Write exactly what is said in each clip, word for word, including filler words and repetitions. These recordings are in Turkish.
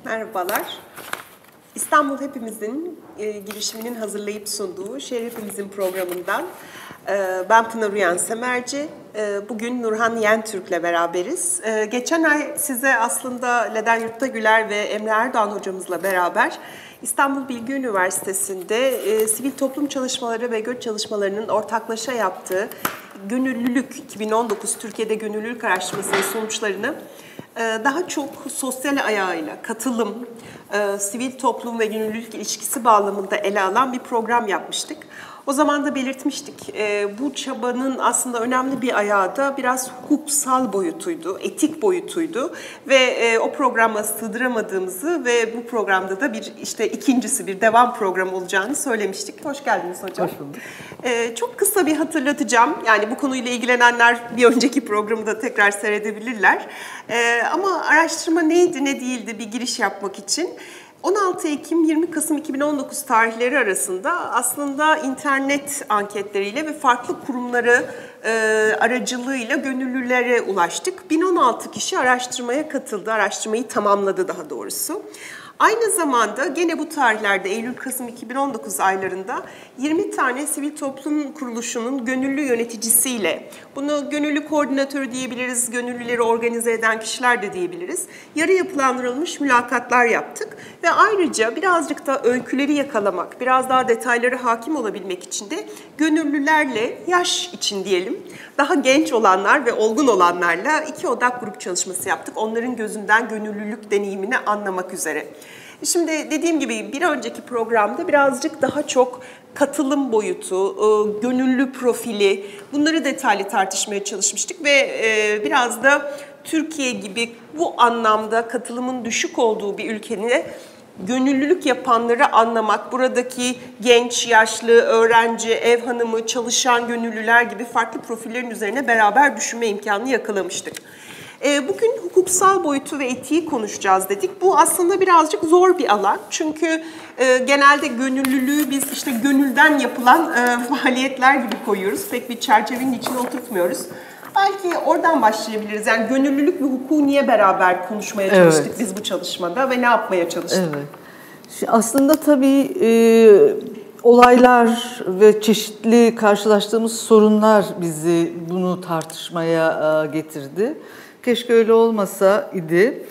Merhabalar. İstanbul Hepimizin e, girişiminin hazırlayıp sunduğu Şerefimizin programından e, ben Pınar Uyan Semerci. E, bugün Nurhan Yentürk'le beraberiz. E, geçen ay size aslında Leden Yurttagüler ve Emre Erdoğan hocamızla beraber İstanbul Bilgi Üniversitesi'nde e, sivil toplum çalışmaları ve göç çalışmalarının ortaklaşa yaptığı Gönüllülük iki bin on dokuz Türkiye'de Gönüllülük Araştırması'nın sonuçlarını daha çok sosyal ayağıyla, katılım, sivil toplum ve gönüllülük ilişkisi bağlamında ele alan bir program yapmıştık. O zaman da belirtmiştik, bu çabanın aslında önemli bir ayağı da biraz hukuksal boyutuydu, etik boyutuydu ve o programa sığdıramadığımızı ve bu programda da bir işte ikincisi bir devam programı olacağını söylemiştik. Hoş geldiniz hocam. Hoş bulduk. Çok kısa bir hatırlatacağım, yani bu konuyla ilgilenenler bir önceki programı da tekrar seyredebilirler. Ama araştırma neydi, ne değildi bir giriş yapmak için. on altı Ekim yirmi Kasım iki bin on dokuz tarihleri arasında aslında internet anketleriyle ve farklı kurumları e, aracılığıyla gönüllülere ulaştık. bin on altı kişi araştırmaya katıldı, araştırmayı tamamladı daha doğrusu. Aynı zamanda gene bu tarihlerde Eylül-Kasım iki bin on dokuz aylarında yirmi tane sivil toplum kuruluşunun gönüllü yöneticisiyle, bunu gönüllü koordinatörü diyebiliriz, gönüllüleri organize eden kişiler de diyebiliriz, yarı yapılandırılmış mülakatlar yaptık. Ve ayrıca birazcık da öyküleri yakalamak, biraz daha detaylara hakim olabilmek için de gönüllülerle yaş için diyelim, daha genç olanlar ve olgun olanlarla iki odak grup çalışması yaptık. Onların gözünden gönüllülük deneyimini anlamak üzere. Şimdi dediğim gibi bir önceki programda birazcık daha çok katılım boyutu, gönüllü profili, bunları detaylı tartışmaya çalışmıştık ve biraz da Türkiye gibi bu anlamda katılımın düşük olduğu bir ülkenin gönüllülük yapanları anlamak, buradaki genç, yaşlı, öğrenci, ev hanımı, çalışan gönüllüler gibi farklı profillerin üzerine beraber düşünme imkanını yakalamıştık. Bugün hukuksal boyutu ve etiği konuşacağız dedik. Bu aslında birazcık zor bir alan. Çünkü genelde gönüllülüğü biz işte gönülden yapılan faaliyetler gibi koyuyoruz. Pek bir çerçevenin içine oturtmuyoruz. Belki oradan başlayabiliriz. Yani gönüllülük ve hukuku niye beraber konuşmaya çalıştık evet. biz bu çalışmada ve ne yapmaya çalıştık? Evet. Şimdi aslında tabii e, olaylar ve çeşitli karşılaştığımız sorunlar bizi bunu tartışmaya e, getirdi. Keşke öyle olmasa idi.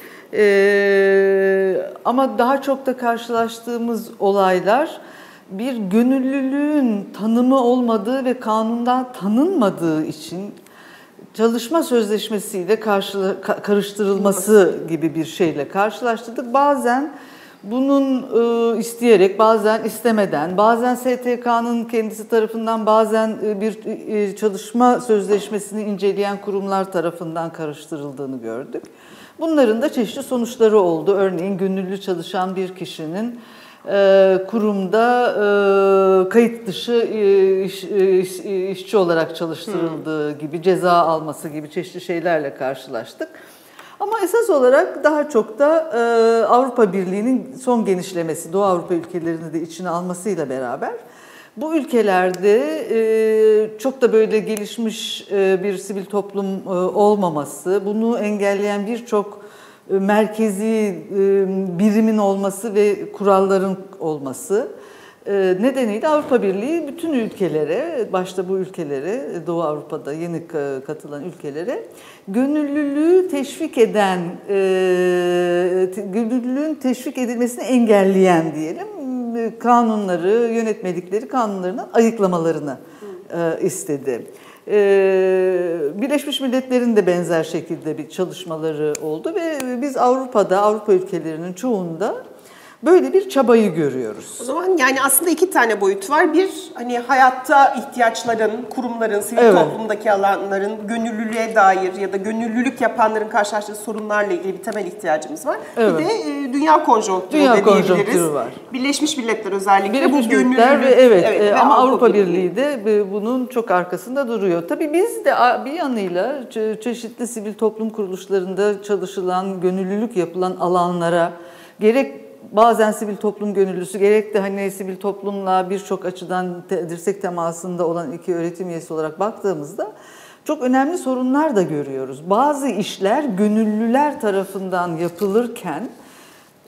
E, ama daha çok da karşılaştığımız olaylar bir gönüllülüğün tanımı olmadığı ve kanundan tanınmadığı için çalışma sözleşmesiyle karşı, karıştırılması gibi bir şeyle karşılaştırdık. Bazen bunun e, isteyerek, bazen istemeden, bazen S T K'nın kendisi tarafından, bazen e, bir e, çalışma sözleşmesini inceleyen kurumlar tarafından karıştırıldığını gördük. Bunların da çeşitli sonuçları oldu. Örneğin gönüllü çalışan bir kişinin e, kurumda e, kayıt dışı e, iş, iş, işçi olarak çalıştırıldığı hmm. gibi, ceza alması gibi çeşitli şeylerle karşılaştık. Ama esas olarak daha çok da e, Avrupa Birliği'nin son genişlemesi, Doğu Avrupa ülkelerini de içine almasıyla beraber bu ülkelerde e, çok da böyle gelişmiş e, bir sivil toplum e, olmaması, bunu engelleyen birçok e, merkezi e, birimin olması ve kuralların olması e, nedeniyle Avrupa Birliği bütün ülkelere, başta bu ülkelere, Doğu Avrupa'da yeni katılan ülkelere gönüllülüğü teşvik eden, e, gönüllülüğün teşvik edilmesini engelleyen diyelim, kanunları, yönetmelikleri kanunlarının ayıklamalarını e, istedi. E, Birleşmiş Milletler'in de benzer şekilde bir çalışmaları oldu ve biz Avrupa'da, Avrupa ülkelerinin çoğunda böyle bir çabayı görüyoruz. O zaman yani aslında iki tane boyut var. Bir, hani hayatta ihtiyaçların, kurumların, sivil evet. toplumdaki alanların gönüllülüğe dair ya da gönüllülük yapanların karşılaştığı sorunlarla ilgili bir temel ihtiyacımız var. Evet. Bir de e, dünya konjonktürü dünya de konjonktürü diyebiliriz. Var. Birleşmiş Milletler özellikle Birleşmiş bu gönüllülük. Milletler ve evet, evet e, ama Avrupa, Avrupa Birliği de bunun çok arkasında duruyor. Tabii biz de bir yanıyla çeşitli sivil toplum kuruluşlarında çalışılan, gönüllülük yapılan alanlara gerek bazen sivil toplum gönüllüsü, gerek de hani sivil toplumla birçok açıdan dirsek temasında olan iki öğretim üyesi olarak baktığımızda çok önemli sorunlar da görüyoruz. Bazı işler gönüllüler tarafından yapılırken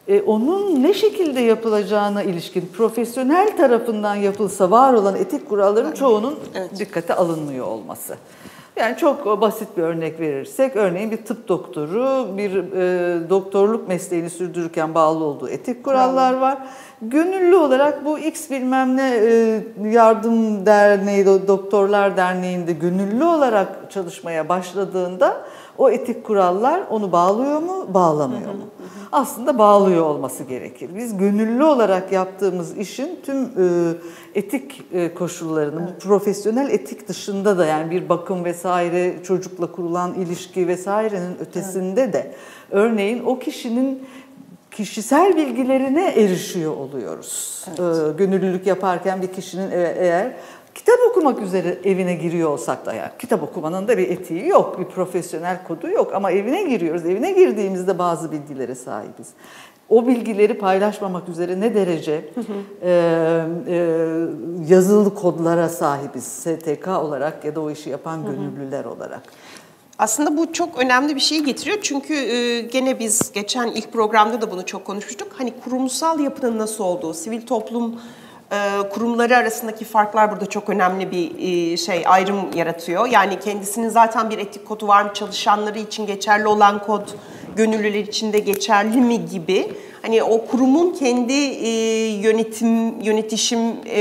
e, onun ne şekilde yapılacağına ilişkin profesyonel tarafından yapılsa var olan etik kuralların çoğunun evet. dikkate alınmıyor olması. Yani çok basit bir örnek verirsek, örneğin bir tıp doktoru bir e, doktorluk mesleğini sürdürürken bağlı olduğu etik kurallar var. Gönüllü olarak bu X bilmem ne e, yardım derneği, doktorlar derneğinde gönüllü olarak çalışmaya başladığında o etik kurallar onu bağlıyor mu, bağlamıyor mu? Aslında bağlıyor olması gerekir. Biz gönüllü olarak yaptığımız işin tüm e, etik e, koşullarını, evet. profesyonel etik dışında da, yani bir bakım vesaire, çocukla kurulan ilişki vesairenin ötesinde evet. de örneğin o kişinin kişisel bilgilerine erişiyor oluyoruz. Evet. E, gönüllülük yaparken bir kişinin eğer kitap okumak üzere evine giriyor olsak da, yani kitap okumanın da bir etiği yok, bir profesyonel kodu yok ama evine giriyoruz. Evine girdiğimizde bazı bilgilere sahibiz. O bilgileri paylaşmamak üzere ne derece hı hı. E, e, yazılı kodlara sahibiz S T K olarak ya da o işi yapan gönüllüler hı hı. olarak. Aslında bu çok önemli bir şey getiriyor çünkü e, gene biz geçen ilk programda da bunu çok konuşmuştuk. Hani kurumsal yapının nasıl olduğu, sivil toplum kurumları arasındaki farklar burada çok önemli bir şey, ayrım yaratıyor. Yani kendisinin zaten bir etik kodu var mı, çalışanları için geçerli olan kod gönüllüler için de geçerli mi gibi. Hani o kurumun kendi yönetim, yönetişim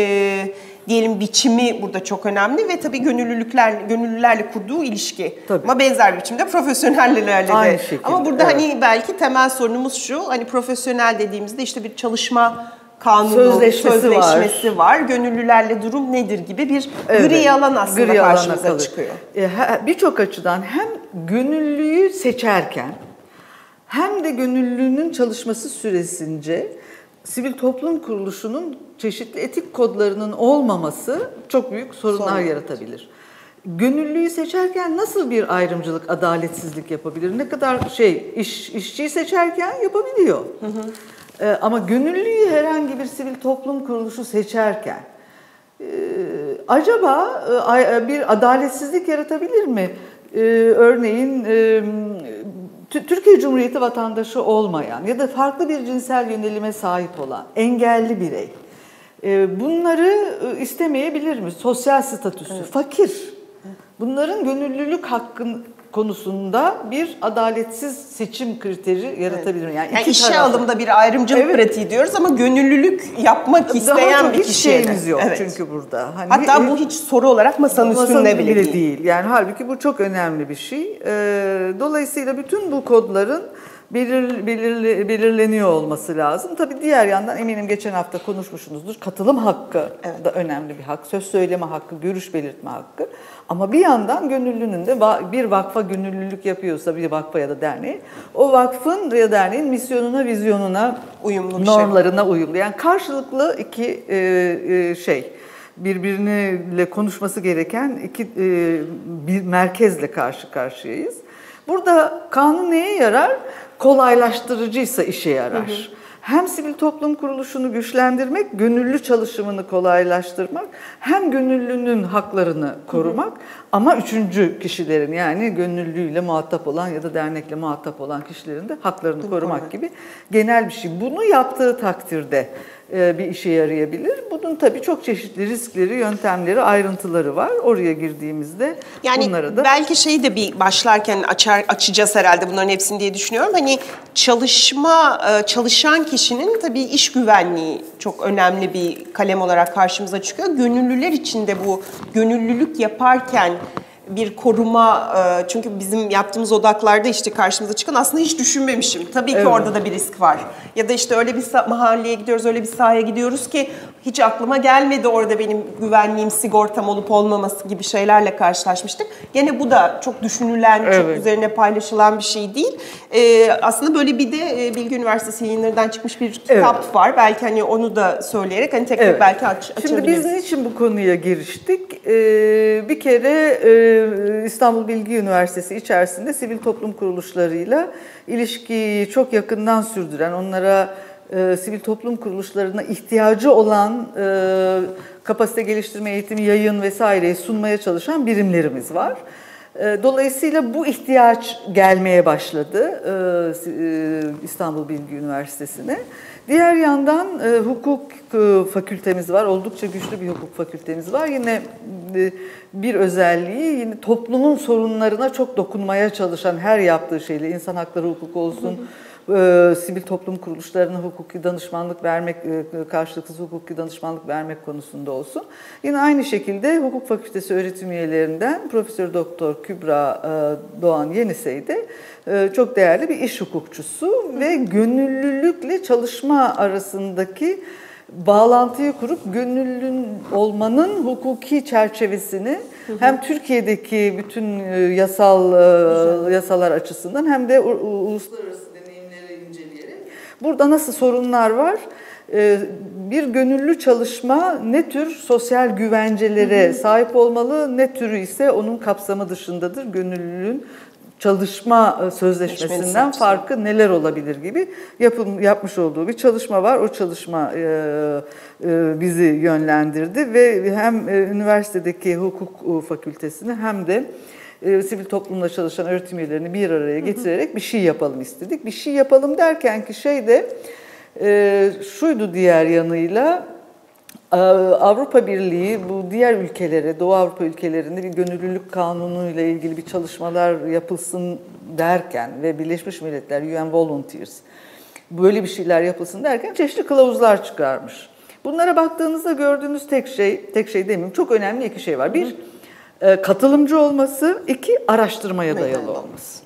diyelim biçimi burada çok önemli ve tabii gönüllülükler, gönüllülerle kurduğu ilişki. Tabii. Ama benzer biçimde profesyonellerle de. Aynı şekilde. Ama burada evet. hani belki temel sorunumuz şu, hani profesyonel dediğimizde işte bir çalışma kanunu, sözleşmesi, sözleşmesi var. var. Gönüllülerle durum nedir gibi bir evet, gri alan aslında gri karşımıza çıkıyor. Birçok açıdan hem gönüllüyü seçerken hem de gönüllünün çalışması süresince sivil toplum kuruluşunun çeşitli etik kodlarının olmaması çok büyük sorunlar Sorun. yaratabilir. Gönüllüyü seçerken nasıl bir ayrımcılık, adaletsizlik yapabilir? Ne kadar şey, iş, işçiyi seçerken yapabiliyor. Hı hı. Ee, ama gönüllüyü herhangi bir sivil toplum kuruluşu seçerken e, acaba e, bir adaletsizlik yaratabilir mi? E, örneğin e, Türkiye Cumhuriyeti vatandaşı olmayan ya da farklı bir cinsel yönelime sahip olan engelli birey e, bunları istemeyebilir mi? Sosyal statüsü, evet. fakir. Bunların gönüllülük hakkın konusunda bir adaletsiz seçim kriteri yaratabilir. Evet. Yani, yani işe tarafı. alımda bir ayrımcılık evet. pratiği diyoruz ama gönüllülük yapmak isteyen bir kişiye. Hiç şeyimiz yok evet. çünkü burada. Hani hatta bu hiç soru olarak masanın, masanın üstünde bile, bile değil. değil. Yani halbuki bu çok önemli bir şey. Dolayısıyla bütün bu kodların belir, belir, belirleniyor olması lazım. Tabii diğer yandan eminim geçen hafta konuşmuşsunuzdur. Katılım hakkı evet. da önemli bir hak. Söz söyleme hakkı, görüş belirtme hakkı. Ama bir yandan gönüllünün de bir vakfa gönüllülük yapıyorsa bir vakfa ya da derneği, o vakfın ya derneğin misyonuna, vizyonuna, uyumlu normlarına şey. uyumlu. Yani karşılıklı iki şey, birbiriyle konuşması gereken iki bir merkezle karşı karşıyayız. Burada kanun neye yarar? Kolaylaştırıcıysa işe yarar. Hı hı. Hem sivil toplum kuruluşunu güçlendirmek, gönüllü çalışımını kolaylaştırmak, hem gönüllünün haklarını korumak, hı hı. ama üçüncü kişilerin, yani gönüllüyle muhatap olan ya da dernekle muhatap olan kişilerin de haklarını korumak evet. gibi genel bir şey. Bunu yaptığı takdirde bir işe yarayabilir. Bunun tabii çok çeşitli riskleri, yöntemleri, ayrıntıları var. Oraya girdiğimizde yani bunları da... belki şeyi de bir başlarken açar, açacağız herhalde bunların hepsini diye düşünüyorum. Hani çalışma, çalışan kişinin tabii iş güvenliği çok önemli bir kalem olarak karşımıza çıkıyor. Gönüllüler için de bu gönüllülük yaparken bir koruma, çünkü bizim yaptığımız odaklarda işte karşımıza çıkan aslında hiç düşünmemişim. Tabii ki evet. orada da bir risk var. Ya da işte öyle bir mahalleye gidiyoruz, öyle bir sahaya gidiyoruz ki hiç aklıma gelmedi orada benim güvenliğim, sigortam olup olmaması gibi şeylerle karşılaşmıştık. Gene bu da çok düşünülen, evet. çok üzerine paylaşılan bir şey değil. Ee, aslında böyle bir de Bilgi Üniversitesi yayınlarından çıkmış bir kitap evet. var. Belki hani onu da söyleyerek hani tek tek evet. belki aç, açabiliriz. Şimdi biz niçin bu konuya giriştik? Ee, bir kere e, İstanbul Bilgi Üniversitesi içerisinde sivil toplum kuruluşlarıyla ilişkiyi çok yakından sürdüren, onlara e, sivil toplum kuruluşlarına ihtiyacı olan e, kapasite geliştirme, eğitimi, yayın vesaireyi sunmaya çalışan birimlerimiz var. Dolayısıyla bu ihtiyaç gelmeye başladı İstanbul Bilgi Üniversitesi'ne. Diğer yandan hukuk fakültemiz var, oldukça güçlü bir hukuk fakültemiz var. Yine bir özelliği, yine toplumun sorunlarına çok dokunmaya çalışan, her yaptığı şeyle, insan hakları hukuku olsun, E, sivil toplum kuruluşlarına hukuki danışmanlık vermek, e, karşılıksız hukuki danışmanlık vermek konusunda olsun. Yine aynı şekilde hukuk fakültesi öğretim üyelerinden Profesör Doktor Kübra e, Doğan Yenisey de e, çok değerli bir iş hukukçusu Hı. ve gönüllülükle çalışma arasındaki bağlantıyı kurup gönüllü olmanın hukuki çerçevesini hı hı. hem Türkiye'deki bütün yasal Güzel. yasalar açısından hem de uluslararası burada nasıl sorunlar var? Bir gönüllü çalışma ne tür sosyal güvencelere hı hı. sahip olmalı, ne türü ise onun kapsamı dışındadır. Gönüllülüğün çalışma sözleşmesinden farkı neler olabilir gibi yapım, yapmış olduğu bir çalışma var. O çalışma e, e, bizi yönlendirdi ve hem üniversitedeki hukuk fakültesini hem de e, sivil toplumla çalışan öğretim üyelerini bir araya getirerek hı hı. bir şey yapalım istedik. Bir şey yapalım derken ki şey de e, şuydu diğer yanıyla, Avrupa Birliği bu diğer ülkelere, Doğu Avrupa ülkelerinde bir gönüllülük kanunu ile ilgili bir çalışmalar yapılsın derken ve Birleşmiş Milletler, U N Volunteers böyle bir şeyler yapılsın derken çeşitli kılavuzlar çıkarmış. Bunlara baktığınızda gördüğünüz tek şey, tek şey demeyeyim, çok önemli iki şey var. Bir, katılımcı olması, iki, araştırmaya dayalı olması.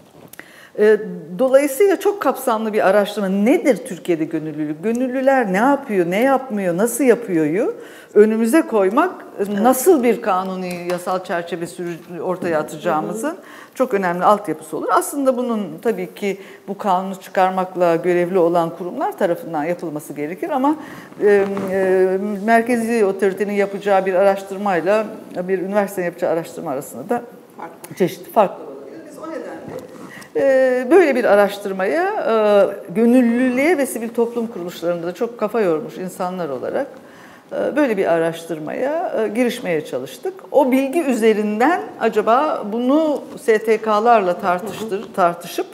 Dolayısıyla çok kapsamlı bir araştırma. Nedir Türkiye'de gönüllülük? Gönüllüler ne yapıyor, ne yapmıyor, nasıl yapıyoryu önümüze koymak, nasıl bir kanuni yasal çerçeve ortaya atacağımızın hı hı. çok önemli altyapısı olur. Aslında bunun tabii ki bu kanunu çıkarmakla görevli olan kurumlar tarafından yapılması gerekir ama e, e, merkezi otoritenin yapacağı bir araştırmayla bir üniversitenin yapacağı araştırma arasında da farklı. çeşitli farklı olabilir. Biz o nedenle böyle bir araştırmaya gönüllülüğe ve sivil toplum kuruluşlarında da çok kafa yormuş insanlar olarak böyle bir araştırmaya girişmeye çalıştık. O bilgi üzerinden acaba bunu S T K'larla tartıştır, tartışıp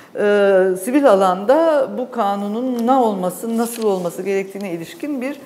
sivil alanda bu kanunun ne olması, nasıl olması gerektiğine ilişkin bir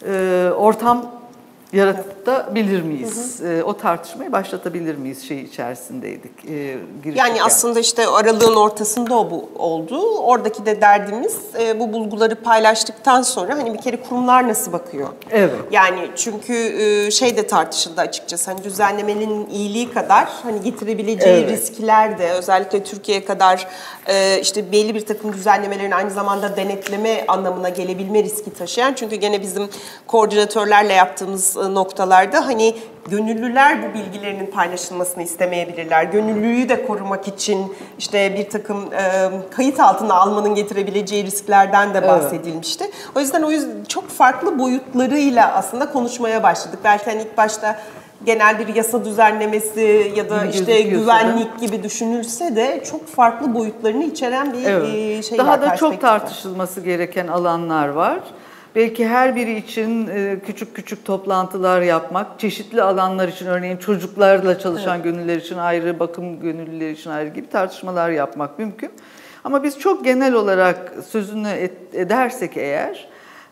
ortam yaratabilir miyiz? Hı hı. O tartışmayı başlatabilir miyiz şey içerisindeydik. E, yani aslında işte aralığın ortasında o bu oldu. Oradaki de derdimiz e, bu bulguları paylaştıktan sonra hani bir kere kurumlar nasıl bakıyor? Evet. Yani çünkü e, şey de tartışıldı açıkçası. Hani düzenlemenin iyiliği kadar hani getirebileceği evet. riskler de özellikle Türkiye'ye kadar e, işte belli bir takım düzenlemelerin aynı zamanda denetleme anlamına gelebilme riski taşıyan. Çünkü gene bizim koordinatörlerle yaptığımız noktalarda hani gönüllüler bu bilgilerinin paylaşılmasını istemeyebilirler. Gönüllülüğü de korumak için işte bir takım e, kayıt altına almanın getirebileceği risklerden de bahsedilmişti. Evet. O yüzden o yüzden çok farklı boyutlarıyla aslında konuşmaya başladık. Belki hani ilk başta genel bir yasa düzenlemesi ya da işte güvenlik gibi düşünülse de çok farklı boyutlarını içeren bir evet. şey var. Daha da çok tartışılması gereken alanlar var. Belki her biri için küçük küçük toplantılar yapmak, çeşitli alanlar için örneğin çocuklarla çalışan evet. gönüllüler için ayrı, bakım gönüllüleri için ayrı gibi tartışmalar yapmak mümkün. Ama biz çok genel olarak sözünü edersek eğer,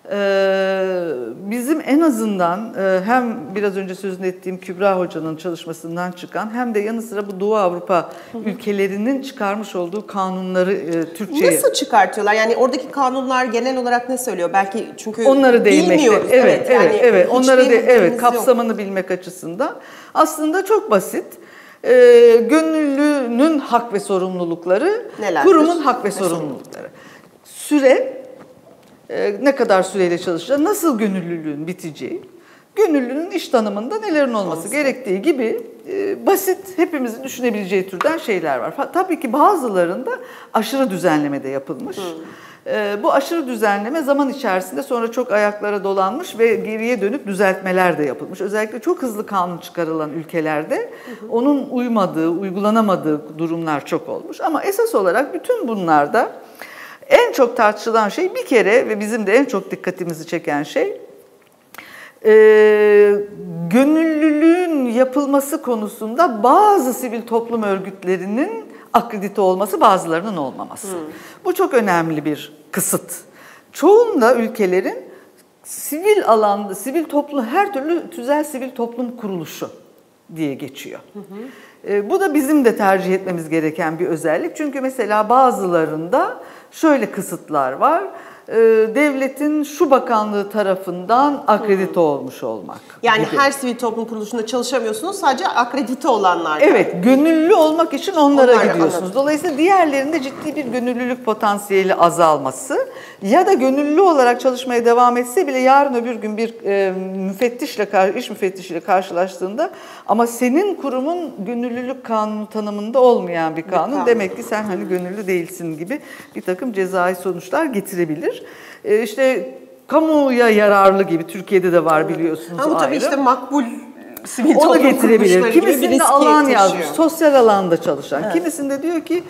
bizim en azından hem biraz önce sözünü ettiğim Kübra Hoca'nın çalışmasından çıkan hem de yanı sıra bu Doğu Avrupa hı hı. ülkelerinin çıkarmış olduğu kanunları Türkçe'ye... Nasıl çıkartıyorlar? Yani oradaki kanunlar genel olarak ne söylüyor? Belki çünkü onları bilmiyoruz. Evet, evet, yani evet. evet. Onları de evet kapsamını yok. bilmek açısından aslında çok basit. E, gönüllünün hak ve sorumlulukları, Nelerdir? kurumun hak ve sorumlulukları. Süre ne kadar süreyle çalışacağı, nasıl gönüllülüğün biteceği, gönüllünün iş tanımında nelerin olması Olsun. gerektiği gibi e, basit, hepimizin düşünebileceği türden şeyler var. Tabii ki bazılarında aşırı düzenleme de yapılmış. Hmm. E, bu aşırı düzenleme zaman içerisinde sonra çok ayaklara dolanmış ve geriye dönüp düzeltmeler de yapılmış. Özellikle çok hızlı kanun çıkarılan ülkelerde hmm. onun uymadığı, uygulanamadığı durumlar çok olmuş. Ama esas olarak bütün bunlarda en çok tartışılan şey bir kere ve bizim de en çok dikkatimizi çeken şey e, gönüllülüğün yap, yapılması konusunda bazı sivil toplum örgütlerinin akredite olması, bazılarının olmaması. Hmm. Bu çok önemli bir kısıt. Çoğunda ülkelerin sivil alanda, sivil toplum, her türlü tüzel sivil toplum kuruluşu diye geçiyor. Hı hı. E, bu da bizim de tercih etmemiz gereken bir özellik. Çünkü mesela bazılarında şöyle kısıtlar var. E, devletin şu bakanlığı tarafından akredite hmm. olmuş olmak. Yani gibi. Her sivil toplum kuruluşunda çalışamıyorsunuz, sadece akredite olanlar. Evet, gönüllü olmak için onlara Onlar, gidiyorsunuz. anladım. Dolayısıyla diğerlerinde ciddi bir gönüllülük potansiyeli azalması ya da gönüllü olarak çalışmaya devam etse bile yarın öbür gün bir e, müfettişle, iş müfettişiyle karşılaştığında ama senin kurumun gönüllülük kanunu tanımında olmayan bir kanun, bir kanun. Demek ki sen hani gönüllü değilsin gibi bir takım cezai sonuçlar getirebilir. E, işte kamuya yararlı gibi Türkiye'de de var biliyorsunuz. Ama tabii ayrı. işte makbul sivil onu toplum getirebilir. Kimisinde alan yazmış, sosyal alanda çalışan. Evet. Kimisinde diyor ki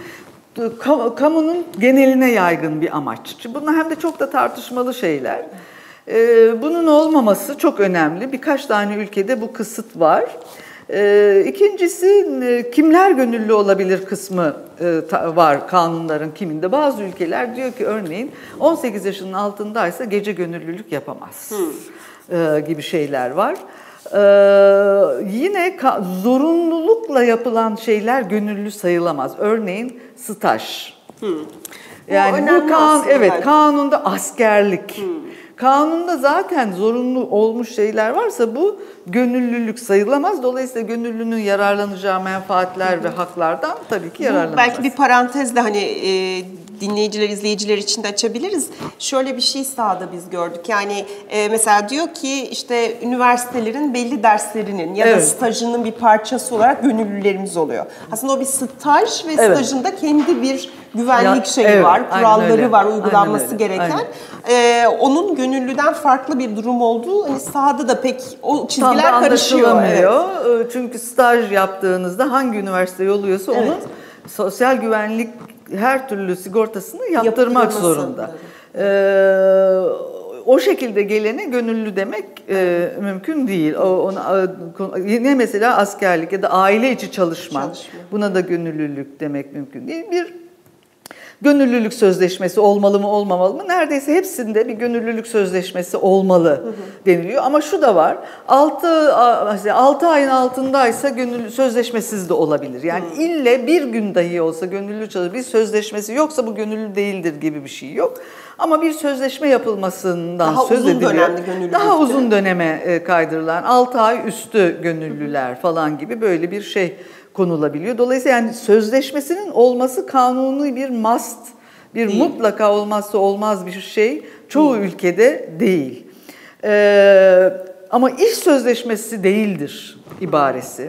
kamunun geneline yaygın bir amaç. Bunlar hem de çok da tartışmalı şeyler. Bunun olmaması çok önemli. Birkaç tane ülkede bu kısıt var. İkincisi, kimler gönüllü olabilir kısmı var kanunların kiminde. Bazı ülkeler diyor ki örneğin on sekiz yaşının altındaysa gece gönüllülük yapamaz hmm. gibi şeyler var. Ee, yine ka- zorunlulukla yapılan şeyler gönüllü sayılamaz. Örneğin staj. Hmm. Yani bu, bu kan evet belki. Kanunda askerlik. Hmm. Kanunda zaten zorunlu olmuş şeyler varsa bu gönüllülük sayılamaz. Dolayısıyla gönüllünün yararlanacağı menfaatler hmm. ve haklardan tabii ki yararlanamaz. Belki bir parantezle hani e, dinleyiciler, izleyiciler için de açabiliriz. Şöyle bir şey sahada biz gördük. Yani e, mesela diyor ki işte üniversitelerin belli derslerinin ya da evet. stajının bir parçası olarak gönüllülerimiz oluyor. Aslında o bir staj ve evet. stajında kendi bir güvenlik ya, şeyi evet, var, kuralları var, uygulanması gereken. E, onun gönüllüden farklı bir durum olduğu hani sahada da pek o çizgiler Tam karışıyor. Evet. Çünkü staj yaptığınızda hangi üniversite yolluyorsa evet. onun sosyal güvenlik her türlü sigortasını yaptırmak zorunda. Ee, o şekilde gelene gönüllü demek e, mümkün değil. O, ona, yine mesela askerlik ya da aile içi çalışma, çalışma, buna da gönüllülük demek mümkün değil. Bir gönüllülük sözleşmesi olmalı mı olmamalı mı? Neredeyse hepsinde bir gönüllülük sözleşmesi olmalı hı hı. deniliyor. Ama şu da var, altı ayın altındaysa gönüllü sözleşmesiz de olabilir. Yani hı. ille bir gün dahi olsa gönüllü çalışır, bir sözleşmesi yoksa bu gönüllü değildir gibi bir şey yok. Ama bir sözleşme yapılmasından daha söz ediliyor. Daha uzun döneme kaydırılan altı ay üstü gönüllüler hı hı. falan gibi böyle bir şey konulabiliyor. Dolayısıyla yani sözleşmesinin olması kanuni bir must, bir değil. Mutlaka olmazsa olmaz bir şey çoğu değil. Ülkede değil. Ee, ama iş sözleşmesi değildir ibaresi.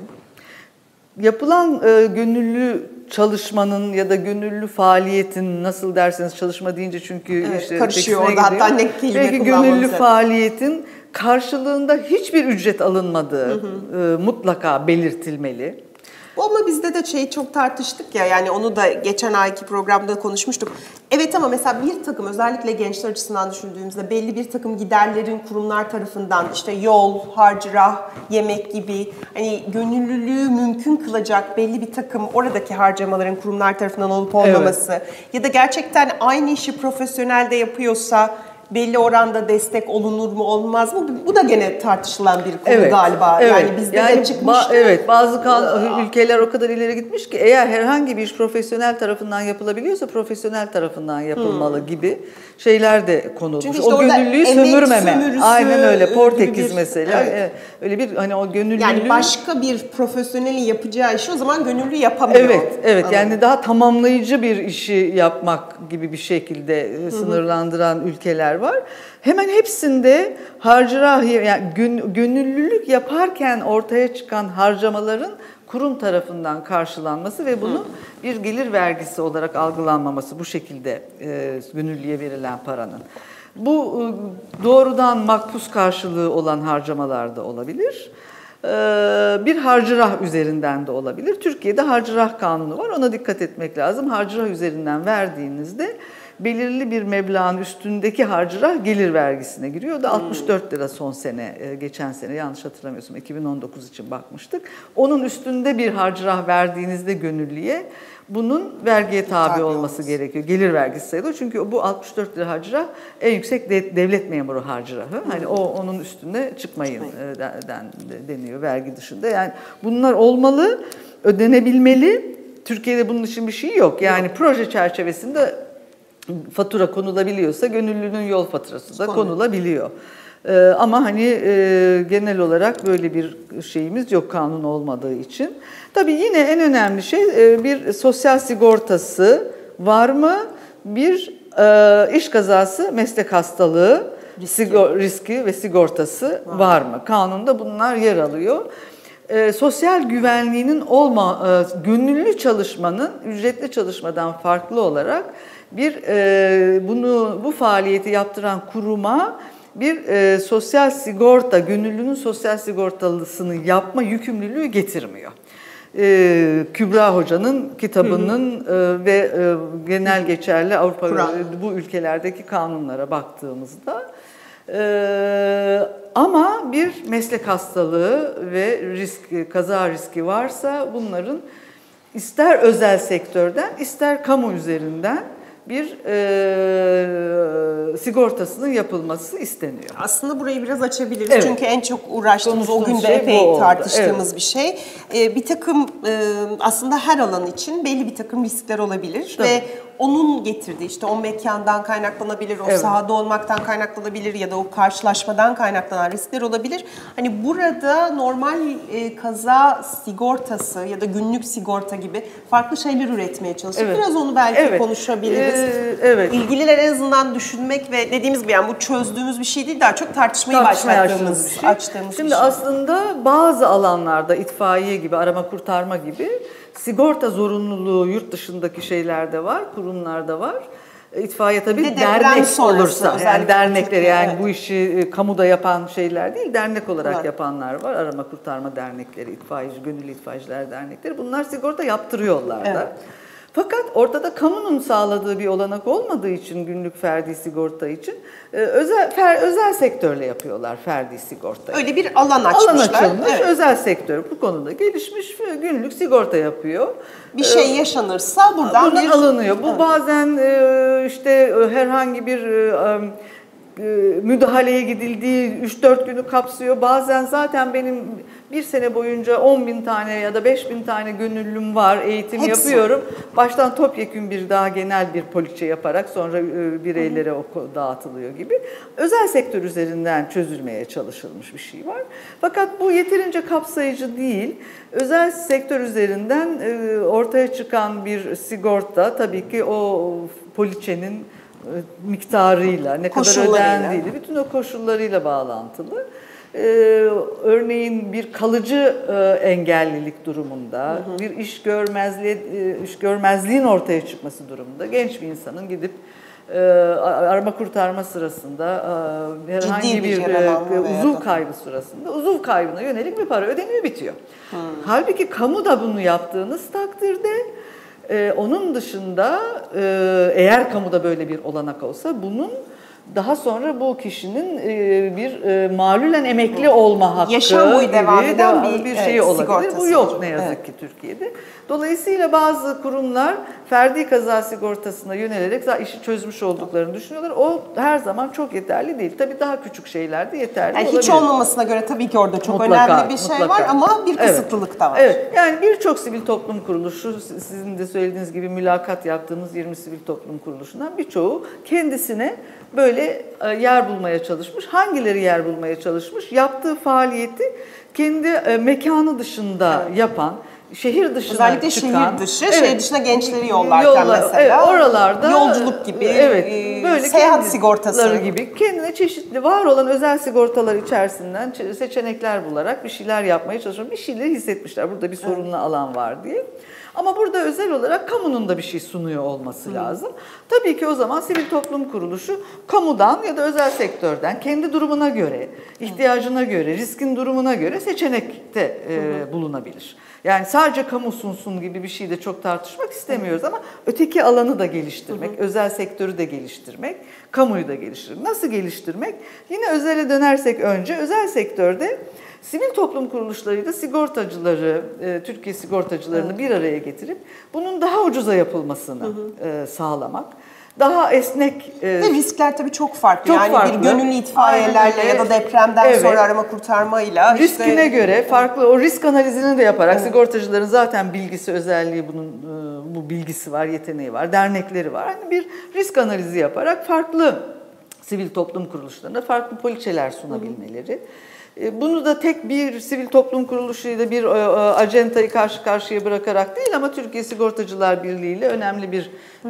Yapılan e, gönüllü çalışmanın ya da gönüllü faaliyetin nasıl derseniz çalışma deyince çünkü evet, işte karışıyor orada hatta ne kelime belki gönüllü faaliyetin karşılığında hiçbir ücret alınmadığı hı hı. E, mutlaka belirtilmeli. Ama bizde de şeyi çok tartıştık ya, yani onu da geçen ayki programda konuşmuştuk. Evet ama mesela bir takım, özellikle gençler açısından düşündüğümüzde belli bir takım giderlerin kurumlar tarafından işte yol, harcırah, yemek gibi hani gönüllülüğü mümkün kılacak belli bir takım oradaki harcamaların kurumlar tarafından olup olmaması evet. ya da gerçekten aynı işi profesyonelde yapıyorsa belli oranda destek olunur mu olmaz mı? Bu da gene tartışılan bir konu evet, galiba. Evet. Yani bizde yani de çıkmıştı. Ba- evet, bazı kan- ülkeler o kadar ileri gitmiş ki eğer herhangi bir iş profesyonel tarafından yapılabiliyorsa profesyonel tarafından yapılmalı hmm. gibi şeyler de konulmuş. Çünkü işte o gönüllüyü sömürmeme. Aynen öyle. Portekiz bir, mesela. Evet. Öyle bir hani o gönüllülüğü. Yani başka bir profesyonelin yapacağı işi o zaman gönüllü yapamıyor. Evet, evet. Anladım. Yani daha tamamlayıcı bir işi yapmak gibi bir şekilde Hı-hı. sınırlandıran ülkeler var. Hemen hepsinde harcırah yani gönüllülük yaparken ortaya çıkan harcamaların kurum tarafından karşılanması ve bunun bir gelir vergisi olarak algılanmaması, bu şekilde e, gönüllüye verilen paranın. Bu e, doğrudan makbuz karşılığı olan harcamalar da olabilir. E, bir harcırah üzerinden de olabilir. Türkiye'de harcırah kanunu var, ona dikkat etmek lazım. Harcırah üzerinden verdiğinizde belirli bir meblağın üstündeki harcırah gelir vergisine giriyor. O da altmış dört lira son sene, geçen sene yanlış hatırlamıyorsam iki bin on dokuz için bakmıştık. Onun üstünde bir harcırah verdiğinizde gönüllüye bunun vergiye tabi, tabi olması olması gerekiyor. Gelir vergisi sayılıyor. Çünkü bu altmış dört lira harcırah en yüksek devlet memuru harcırahı. Hani o onun üstüne çıkmayın, çıkmayın. Den, deniyor vergi dışında. Yani bunlar olmalı, ödenebilmeli. Türkiye'de bunun için bir şey yok. Yani yok. Proje çerçevesinde fatura konulabiliyorsa gönüllünün yol faturası da Konu. konulabiliyor. Ee, ama hani e, genel olarak böyle bir şeyimiz yok kanun olmadığı için. Tabii yine en önemli şey e, bir sosyal sigortası var mı? Bir e, iş kazası, meslek hastalığı riski, sigor, riski ve sigortası var. var mı? Kanunda bunlar yer alıyor. E, sosyal güvenliğinin olma, e, gönüllü çalışmanın ücretli çalışmadan farklı olarak bir e, bunu bu faaliyeti yaptıran kuruma bir e, sosyal sigorta, gönüllünün sosyal sigortalısını yapma yükümlülüğü getirmiyor. E, Kübra Hoca'nın kitabının hı hı. E, ve e, genel geçerli Avrupa Kur'an. bu ülkelerdeki kanunlara baktığımızda e, ama bir meslek hastalığı ve risk, kaza riski varsa bunların ister özel sektörden ister kamu üzerinden bir e, sigortasının yapılması isteniyor. Aslında burayı biraz açabiliriz. Evet. Çünkü en çok uğraştığımız, o gün de şey epey tartıştığımız evet. bir şey. E, bir takım e, aslında her alan için belli bir takım riskler olabilir. Tabii. Ve onun getirdiği işte o mekandan kaynaklanabilir, o evet. sahada olmaktan kaynaklanabilir ya da o karşılaşmadan kaynaklanan riskler olabilir. Hani burada normal e, kaza sigortası ya da günlük sigorta gibi farklı şeyler üretmeye çalışıyor. Evet. Biraz onu belki evet. konuşabiliriz. Ee, evet. İlgililer en azından düşünmek ve dediğimiz gibi yani bu çözdüğümüz bir şey değil, daha çok tartışmayı Tartışmaya başlattığımız, bir şey. açtığımız Şimdi bir şey. aslında bazı alanlarda itfaiye gibi, arama kurtarma gibi sigorta zorunluluğu yurt dışındaki şeylerde var, kurumlarda var. İtfaiye tabii de dernek olursa, yani dernekleri yani evet. bu işi kamuda yapan şeyler değil, dernek olarak evet. yapanlar var. Arama kurtarma dernekleri, itfaiyeci, gönüllü itfaiyeciler dernekleri. Bunlar sigorta yaptırıyorlar da. Evet. Fakat ortada kamunun sağladığı bir olanak olmadığı için günlük ferdi sigorta için özel fer, özel sektörle yapıyorlar ferdi sigortayı. Öyle bir alan açmışlar. Alan açılmış, evet. özel sektör bu konuda gelişmiş günlük sigorta yapıyor. Bir şey yaşanırsa buradan, buradan bir... alınıyor. Bu evet. bazen işte herhangi bir müdahaleye gidildiği üç dört günü kapsıyor. Bazen zaten benim bir sene boyunca on bin tane ya da beş bin tane gönüllüm var, eğitim Hepsi. yapıyorum. Baştan topyekün bir daha genel bir poliçe yaparak sonra bireylere hı hı. o dağıtılıyor gibi. Özel sektör üzerinden çözülmeye çalışılmış bir şey var. Fakat bu yeterince kapsayıcı değil. Özel sektör üzerinden ortaya çıkan bir sigorta tabii ki o poliçenin miktarıyla, ne kadar ödendiği, bütün o koşullarıyla bağlantılı. Ee, örneğin bir kalıcı e, engellilik durumunda, hı hı. bir iş görmezliği, e, iş görmezliğin ortaya çıkması durumunda genç bir insanın gidip e, arama kurtarma sırasında e, herhangi bir, bir e, uzuv kaybı sırasında uzuv kaybına yönelik bir para ödeniyor, bitiyor. Hı. Halbuki kamu da bunu yaptığınız takdirde Ee, onun dışında e, eğer kamuda böyle bir olanak olsa bunun daha sonra bu kişinin e, bir e, malulen emekli olma hakkı yaşam boyu devam eden bir, bir şey evet, olabilir. Bu yok ne yazık evet. ki Türkiye'de. Dolayısıyla bazı kurumlar ferdi kaza sigortasına yönelerek işi çözmüş olduklarını düşünüyorlar. O her zaman çok yeterli değil. Tabii daha küçük şeyler de yeterli yani olabilir. Hiç olmamasına göre tabii ki orada çok mutlaka, önemli bir şey mutlaka. var ama bir kısıtlılık evet. da var. Evet. Yani birçok sivil toplum kuruluşu, sizin de söylediğiniz gibi mülakat yaptığımız yirmi sivil toplum kuruluşundan birçoğu kendisine böyle yer bulmaya çalışmış. Hangileri yer bulmaya çalışmış? Yaptığı faaliyeti kendi mekanı dışında evet. yapan, şehir dışına özellikle çıkan, şehir dışı, evet, şehir dışına gençleri yollarken yolla, mesela evet, oralarda yolculuk gibi, evet, böyle seyahat sigortası gibi kendine çeşitli var olan özel sigortalar içerisinden seçenekler bularak bir şeyler yapmaya çalışıyor. Bir şeyleri hissetmişler. Burada bir sorunlu evet. alan var diye. Ama burada özel olarak kamunun da bir şey sunuyor olması Hı. lazım. Tabii ki o zaman sivil toplum kuruluşu kamudan ya da özel sektörden kendi durumuna göre, ihtiyacına göre, riskin durumuna göre seçenekte e, bulunabilir. Yani sadece sadece kamu sunsun gibi bir şey de çok tartışmak istemiyoruz ama öteki alanı da geliştirmek, hı hı. özel sektörü de geliştirmek, kamuyu da geliştirmek. Nasıl geliştirmek? Yine özele dönersek önce özel sektörde sivil toplum kuruluşlarıyla sigortacıları, Türkiye sigortacılarını evet. bir araya getirip bunun daha ucuza yapılmasını hı hı. sağlamak. Daha esnek. Ve riskler tabii çok farklı. Çok yani farklı. Bir gönüllü itfaiyelerle ya da depremden evet. sonra arama kurtarmayla. Riskine işte... göre farklı o risk analizini de yaparak evet. sigortacıların zaten bilgisi, özelliği bunun bu bilgisi var, yeteneği var, dernekleri var. Hani bir risk analizi yaparak farklı sivil toplum kuruluşlarına farklı poliçeler sunabilmeleri. Hı hı. Bunu da tek bir sivil toplum kuruluşuyla bir acentayı karşı karşıya bırakarak değil ama Türkiye Sigortacılar Birliği ile önemli bir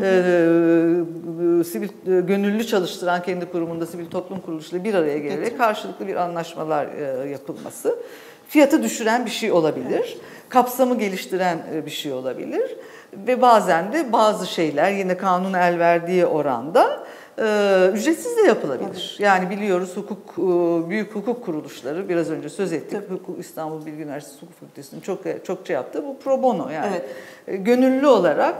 e, sivil gönüllü çalıştıran kendi kurumunda sivil toplum kuruluşuyla bir araya gelerek karşılıklı bir anlaşmalar e, yapılması. Fiyatı düşüren bir şey olabilir, kapsamı geliştiren bir şey olabilir ve bazen de bazı şeyler yine kanun el verdiği oranda Ee, ücretsiz de yapılabilir. Yani biliyoruz hukuk büyük hukuk kuruluşları biraz önce söz ettik. Hukuk, İstanbul Bilgi Üniversitesi Hukuk Fakültesi'nin çok çokça yaptığı bu pro bono yani evet. gönüllü olarak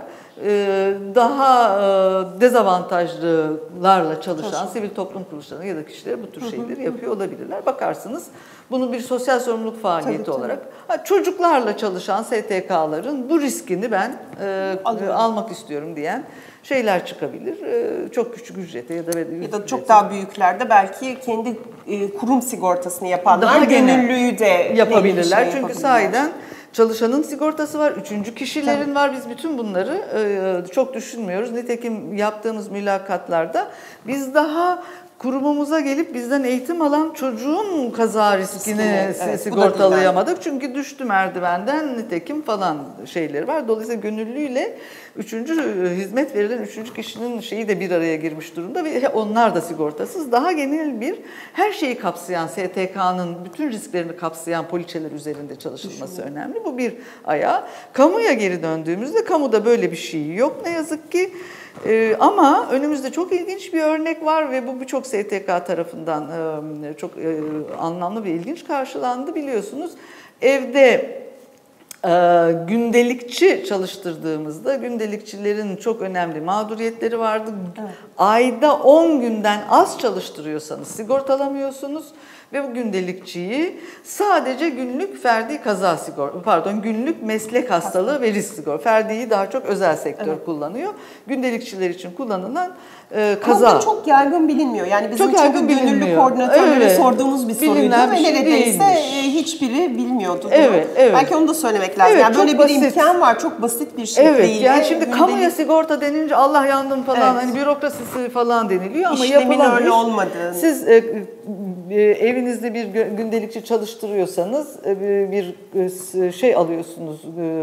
daha dezavantajlılarla çalışan Çalışın. sivil toplum kuruluşları ya da kişileri bu tür şeyleri yapıyor olabilirler. Bakarsınız bunu bir sosyal sorumluluk faaliyeti tabii, olarak tabii. çocuklarla çalışan S T K'ların bu riskini ben e, almak istiyorum diyen şeyler çıkabilir. Çok küçük ücrete ya da ya da çok daha büyüklerde belki kendi kurum sigortasını yapanlar daha gönüllüyü de yapabilirler. Şey Çünkü yapabilirler. Sahiden çalışanın sigortası var, üçüncü kişilerin Tabii. var. Biz bütün bunları çok düşünmüyoruz. Nitekim yaptığımız mülakatlarda biz daha kurumumuza gelip bizden eğitim alan çocuğun kaza riskini evet, sigortalayamadık. Çünkü düştü merdivenden nitekim falan şeyleri var. Dolayısıyla gönüllüyle üçüncü hizmet verilen üçüncü kişinin şeyi de bir araya girmiş durumda ve onlar da sigortasız. Daha genel bir her şeyi kapsayan S T K'nın bütün risklerini kapsayan poliçeler üzerinde çalışılması Düşünün. önemli. Bu bir ayağı. Kamuya geri döndüğümüzde kamuda böyle bir şey yok ne yazık ki. Ee, ama önümüzde çok ilginç bir örnek var ve bu birçok S T K tarafından e, çok e, anlamlı ve ilginç karşılandı biliyorsunuz. Evde e, gündelikçi çalıştırdığımızda gündelikçilerin çok önemli mağduriyetleri vardı. Evet. Ayda on günden az çalıştırıyorsanız sigortalamıyorsunuz. Ve bu gündelikçiyi sadece günlük ferdi kaza sigorta, pardon günlük meslek hastalığı ve risk sigorta. Ferdiyi daha çok özel sektör evet. kullanıyor. Gündelikçiler için kullanılan e, kaza. Ama çok yaygın bilinmiyor. Yani bizim çok, çok gönüllü koordinatörlere evet. sorduğumuz bir soruydu ve şey neredeyse değilmiş. hiçbiri bilmiyordu. Evet, evet. Belki onu da söylemek lazım. Evet, yani böyle basit. bir imkan var. Çok basit bir şey evet, değil. Yani şimdi gündelik... kamuya sigorta denince Allah yandım falan evet. hani bürokrasisi falan deniliyor ama İşlemin yapılan öyle olmadı. Siz e, e, evinizde bir gündelikçi çalıştırıyorsanız bir şey alıyorsunuz,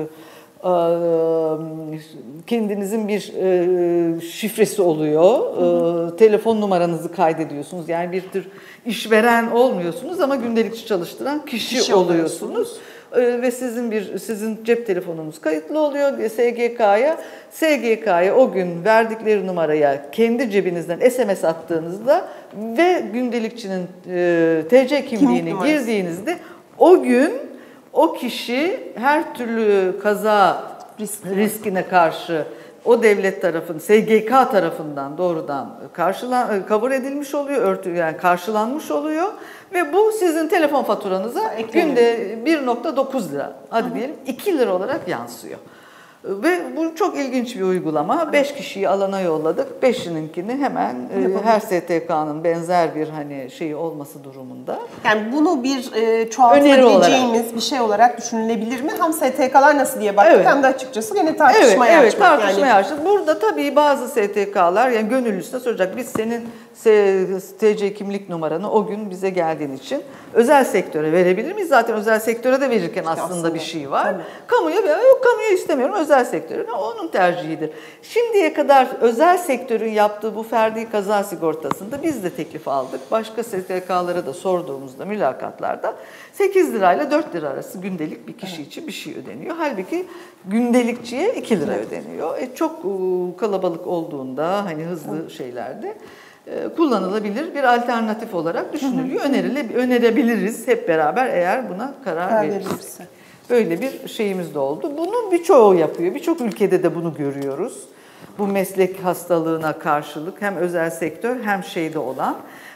kendinizin bir şifresi oluyor, hı hı. telefon numaranızı kaydediyorsunuz. Yani bir tür işveren olmuyorsunuz ama gündelikçi çalıştıran kişi, kişi oluyorsunuz. Ve sizin bir sizin cep telefonunuz kayıtlı oluyor S G K'ya. S G K'ya o gün verdikleri numaraya kendi cebinizden S M S attığınızda ve gündelikçinin e, T C kimliğini Kimlik girdiğinizde o gün o kişi her türlü kaza Risk riskine karşı o devlet tarafından, S G K tarafından doğrudan karşılan, kabul edilmiş oluyor, örtü yani karşılanmış oluyor ve bu sizin telefon faturanıza Ekleyin. günde bir virgül dokuz lira, hadi Hı-hı. diyelim iki lira olarak yansıyor. Ve bu çok ilginç bir uygulama. Beş kişiyi alana yolladık. Beşininkini hemen e, her S T K'nın benzer bir hani şeyi olması durumunda. Yani bunu bir e, çoğaltabileceğimiz bir şey olarak düşünülebilir mi? Hem S T K'lar nasıl diye baktık evet. hem de açıkçası gene tartışmaya evet, açmak. Evet, tartışmaya yani. açtık. Burada tabii bazı S T K'lar yani gönüllüsüne soracak. Biz senin T C kimlik numaranı o gün bize geldiğin için özel sektöre verebilir miyiz? Zaten özel sektöre de verirken aslında, aslında bir şey var. Tabii. Kamuya yok, kamuya istemiyorum, özel sektörüne onun tercihidir. Şimdiye kadar özel sektörün yaptığı bu ferdi kaza sigortasında biz de teklif aldık. Başka S T K'lara da sorduğumuzda mülakatlarda sekiz lirayla dört lira arası gündelik bir kişi için bir şey ödeniyor. Halbuki gündelikçiye iki lira ödeniyor. E çok kalabalık olduğunda hani hızlı şeylerde kullanılabilir bir alternatif olarak düşünülüyor. Önerile, önerebiliriz hep beraber eğer buna karar, karar verirsek. Böyle bir şeyimiz de oldu. Bunu birçoğu yapıyor. Birçok ülkede de bunu görüyoruz. Bu meslek hastalığına karşılık hem özel sektör hem şeyde olan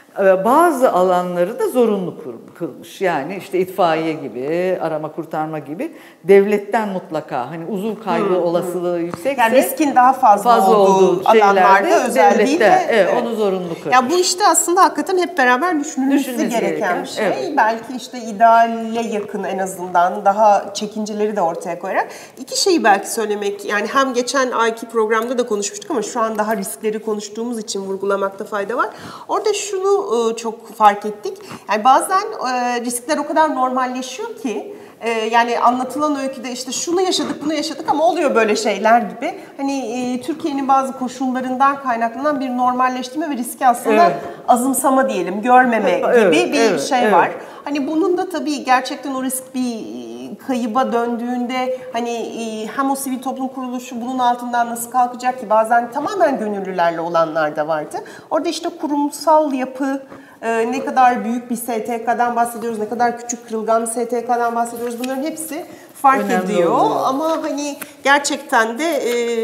bazı alanları da zorunlu kılmış. Yani işte itfaiye gibi, arama kurtarma gibi devletten mutlaka hani uzuv kaybı hmm, olasılığı hmm. yüksekse yani riskin daha fazla, fazla olduğu, olduğu alanlarda özel değil de evet, evet. onu zorunlu kılmış. Ya bu işte aslında hakikaten hep beraber düşünülmesi gereken, gereken bir şey. Evet. Belki işte ideale yakın en azından daha çekinceleri de ortaya koyarak iki şeyi belki söylemek yani hem geçen ayki programda da konuşmuştuk ama şu an daha riskleri konuştuğumuz için vurgulamakta fayda var. Orada şunu çok fark ettik. Yani bazen riskler o kadar normalleşiyor ki yani anlatılan öyküde işte şunu yaşadık bunu yaşadık ama oluyor böyle şeyler gibi. Hani Türkiye'nin bazı koşullarından kaynaklanan bir normalleştirme ve riski aslında evet. azımsama diyelim, görmeme gibi evet, bir evet, şey evet. var. Hani bunun da tabii gerçekten o risk bir kayıba döndüğünde hani hem o sivil toplum kuruluşu bunun altından nasıl kalkacak ki bazen tamamen gönüllülerle olanlar da vardı. Orada işte kurumsal yapı, ne kadar büyük bir S T K'dan bahsediyoruz, ne kadar küçük kırılgan bir S T K'dan bahsediyoruz bunların hepsi fark önemli ediyor. Oluyor. Ama hani gerçekten de